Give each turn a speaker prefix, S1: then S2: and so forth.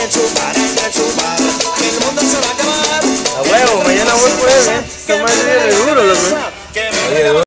S1: A huevo, mañana voy por él, ¿eh? Esta madre es re duro, loco.